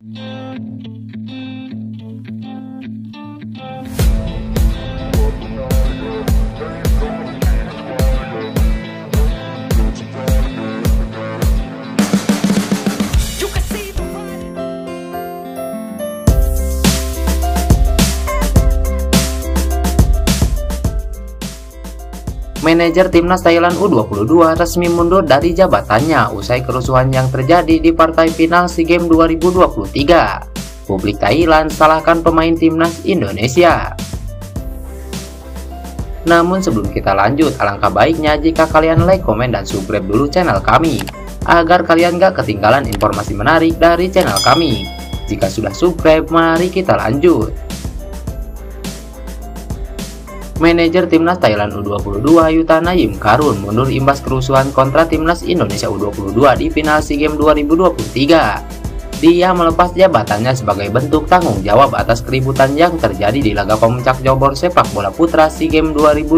Manajer Timnas Thailand U22 resmi mundur dari jabatannya usai kerusuhan yang terjadi di partai final SEA Games 2023. Publik Thailand salahkan pemain Timnas Indonesia. Namun sebelum kita lanjut, alangkah baiknya jika kalian like, komen, dan subscribe dulu channel kami, agar kalian gak ketinggalan informasi menarik dari channel kami. Jika sudah subscribe, mari kita lanjut. Manajer Timnas Thailand U22 Yuthana Yimkarun mundur imbas kerusuhan kontra Timnas Indonesia U22 di final SEA Games 2023. Dia melepas jabatannya sebagai bentuk tanggung jawab atas keributan yang terjadi di laga pemuncak cabur sepak bola putra SEA Games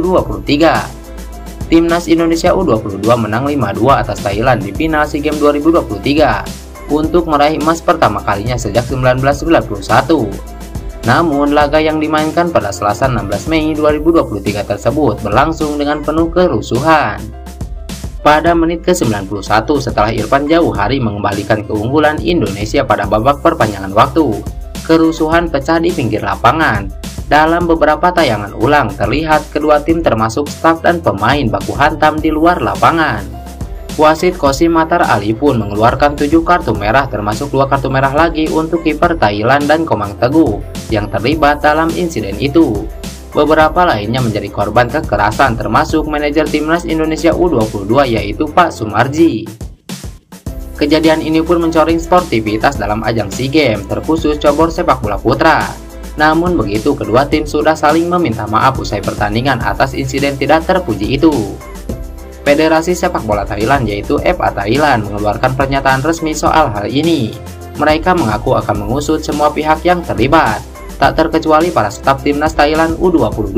2023. Timnas Indonesia U22 menang 5-2 atas Thailand di final SEA Games 2023 untuk meraih emas pertama kalinya sejak 1991. Namun, laga yang dimainkan pada Selasa 16 Mei 2023 tersebut berlangsung dengan penuh kerusuhan. Pada menit ke-91 setelah Irfan Jauhari mengembalikan keunggulan Indonesia pada babak perpanjangan waktu, kerusuhan pecah di pinggir lapangan. Dalam beberapa tayangan ulang terlihat kedua tim termasuk staf dan pemain baku hantam di luar lapangan. Wasit Kosim Matar Ali pun mengeluarkan 7 kartu merah termasuk 2 kartu merah lagi untuk kiper Thailand dan Komang Teguh yang terlibat dalam insiden itu. Beberapa lainnya menjadi korban kekerasan termasuk manajer Timnas Indonesia U22 yaitu Pak Sumarji. Kejadian ini pun mencoreng sportivitas dalam ajang SEA Games terkhusus cabur sepak bola putra. Namun begitu, kedua tim sudah saling meminta maaf usai pertandingan atas insiden tidak terpuji itu. Federasi Sepak Bola Thailand yaitu FA Thailand mengeluarkan pernyataan resmi soal hal ini. Mereka mengaku akan mengusut semua pihak yang terlibat, tak terkecuali para staf Timnas Thailand U22.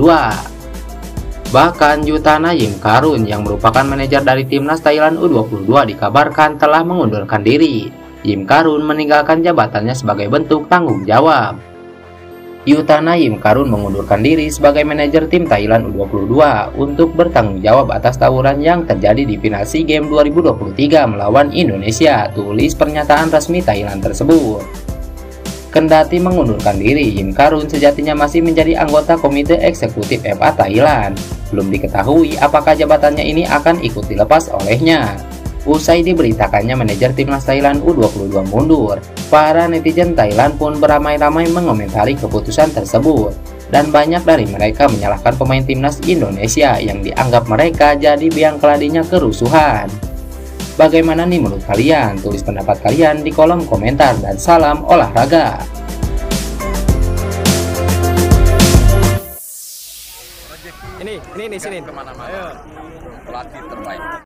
Bahkan Yuthana Yimkarun yang merupakan manajer dari Timnas Thailand U22 dikabarkan telah mengundurkan diri. Yimkarun meninggalkan jabatannya sebagai bentuk tanggung jawab. Yuthana Yimkarun mengundurkan diri sebagai manajer tim Thailand U22 untuk bertanggung jawab atas tawuran yang terjadi di final SEA Games 2023 melawan Indonesia, tulis pernyataan resmi Thailand tersebut. Kendati mengundurkan diri, Yimkarun sejatinya masih menjadi anggota Komite Eksekutif FA Thailand. Belum diketahui apakah jabatannya ini akan ikut dilepas olehnya. Usai diberitakannya manajer Timnas Thailand U22 mundur, para netizen Thailand pun beramai-ramai mengomentari keputusan tersebut. Dan banyak dari mereka menyalahkan pemain Timnas Indonesia yang dianggap mereka jadi biang keladinya kerusuhan. Bagaimana nih menurut kalian? Tulis pendapat kalian di kolom komentar dan salam olahraga. Ini sini. Kemana-mana. Pelatih terbaik.